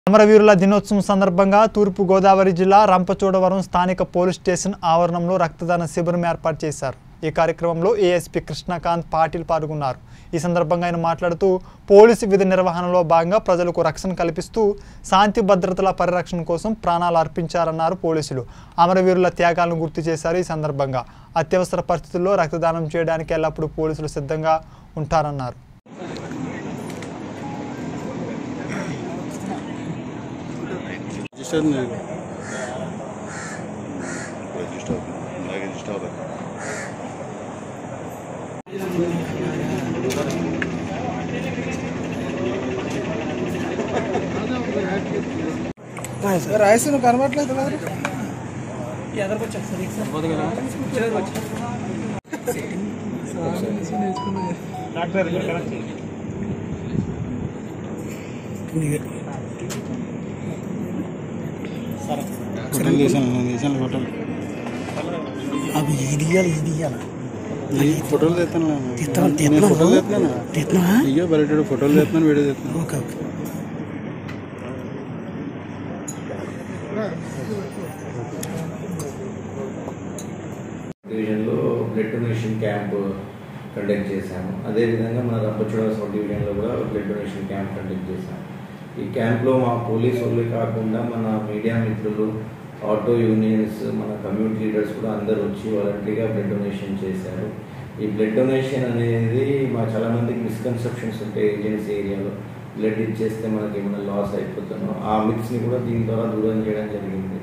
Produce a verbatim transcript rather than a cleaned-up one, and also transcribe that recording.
అమరవీరుల దినోత్సవం సందర్భంగా తూర్పు గోదావరి జిల్లా రంపచోడవరం స్థానిక పోలీస్ స్టేషన్ ఆవరణంలో రక్తదాన శిబిరం ఏర్పాటు చేశారు। ఈ కార్యక్రమంలో ఏఎస్పీ కృష్ణకాంత్ పాటిల్ పాల్గొన్నారు। ఈ సందర్భంగా ఆయన మాట్లాడుతూ పోలీసు విధి నిర్వహణలో భాగంగా ప్రజలకు రక్షణ కల్పిస్తూ శాంతి భద్రతల పరిరక్షణ కోసం ప్రాణాలు అర్పించారన్నారు। పోలీసులు అమరవీరుల త్యాగాలను గుర్తు చేశారు। ఈ సందర్భంగా అత్యవసర పరిస్థితుల్లో రక్తదానం చేయడానికి ఎల్లప్పుడూ పోలీసులు సిద్ధంగా ఉంటారన్నారు। रजिस्टर नहीं रजिस्टर रजिस्टर राइस ను కనబట్లేదు కదా ఎదరకు వచ్చా సరే సరిపోదుగా వచ్చేది వచ్చా సార్ నేర్చుకున్నా డాక్టర్ ఇక్కడ కనెక్ట్ చేయండి होटल देशन देशन होटल अब ये दिया ये दिया ये फोटो देता ना कितना कितना फोटो देता ना कितना है ये बड़े फोटो देता ना वीडियो देता ओके ओके డివిజన్ లో బ్లడ్ డొనేషన్ క్యాంప్ కండక్ట్ చేశాము। అదే విధంగా మన రంపచోడవరం సబ్ డివిజన్ లో కూడా బ్లడ్ డొనేషన్ క్యాంప్ కండక్ట్ చేశాము। ఈ క్యాంప్లో మా పోలీసు వాళ్ళే కాకుండా మన మీడియా మిత్రులు, ఆటో యూనియన్స్, మన కమ్యూనిటీ లీడర్స్ కూడా అందరూ వచ్చి వాలంటరీగా బ్లడ్ డొనేషన్ చేశారు। ఈ బ్లడ్ డొనేషన్ అనేది మా చాలామందికి మిస్కన్సెప్షన్స్ ఉంటాయి, ఏజెన్సీ ఏరియాలో బ్లడ్ ఇచ్చేస్తే మనకి ఏమైనా లాస్ అయిపోతున్నాం, ఆ మిత్స్ని కూడా దీని ద్వారా దూరం చేయడం జరిగింది।